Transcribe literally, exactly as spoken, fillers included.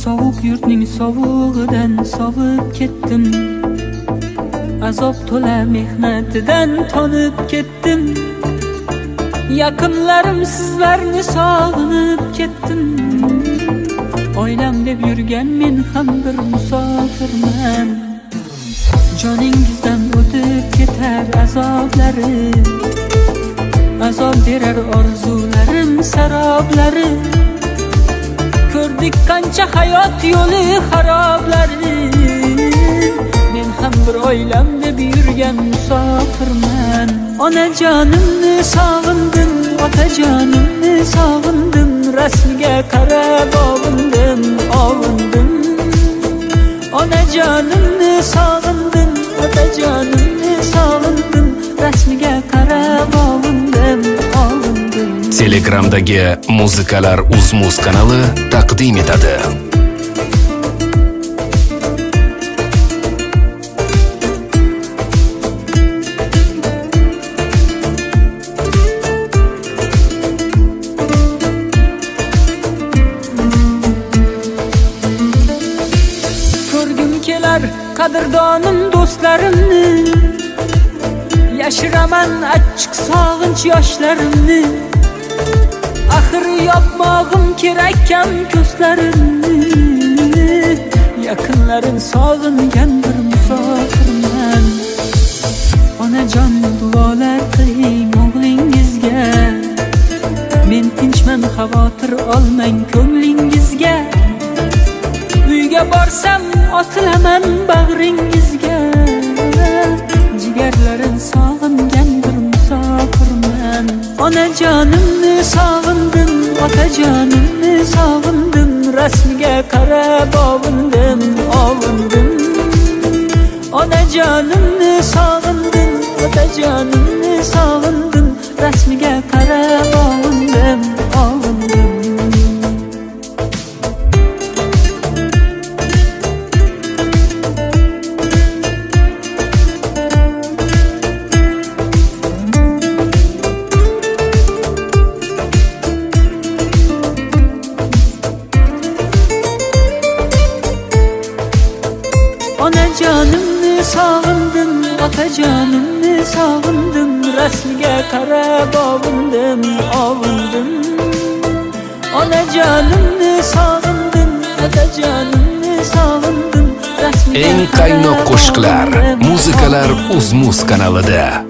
Sovuq yurtning sovug'idan sovib ketdim. Azob to'la mehnatidan tonib ketdim. Yaqinlarim sizlarni sog'inib ketdim. Oilam deb yurgan men ham bir musofirman. Joningizdan o'tib ketar azoblari, azob berar orzularim saroblari. Ko'rdik qancha hayot yo'li xaroblari. Men ham bir oilam deb yurgan musofirman. Onajonimni sog'indim, otajonimni sog'indim. Rasmiga qarab ovundim, ovundim. Onajonimni sog'indim, otajonimni sog'indim. Rasmiga qarab ovundim, ovundim. Telegramdagi Muzikalar UzMuz kanali taqdim etadi. Qadrdonim do'stlarimni, yashiraman achchiq sog'inch yoshlarimni. Axir yopmog'im kerak kam ko'zlarimni. Yaqinlarim sog'ingan bir musofirman. Onajon duolar qiling o'g'lingizga. Men tinchman, xavotir olmang ko'nglingizga. Uyga borsam otilaman bag'ringizga. Jigarlarim sog'ingan bir musofirman. Onajonimni sog'indim, otajonimni sog'indim. Rasmiga qarab ovundim, ovundim. Onajonimni sog'indim, otajonimni sog'indim. Rasmiga qarab ovundim, ovundim. Onajonimni sog'indim, otajonimni sog'indim. Rasmiga qarab ovundim, ovundim. Onajonimni sog'indim, otajonimni sog'indim. Eng qaynoq qo'shiqlar Muzikalar UzMuz kanalida.